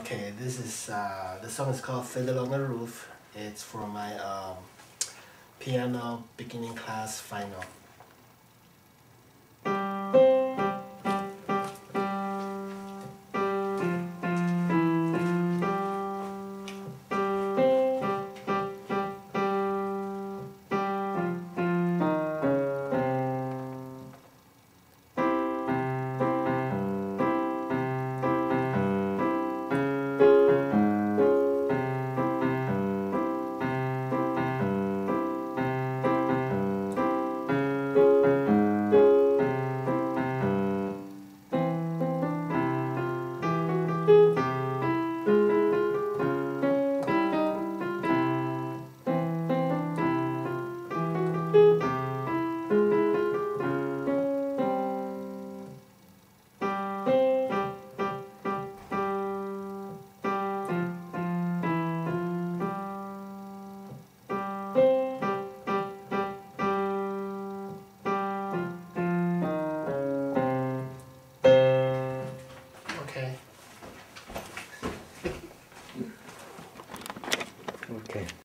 Okay, this is the song is called Fiddler on the Roof. It's for my piano beginning class final. Okay. Okay.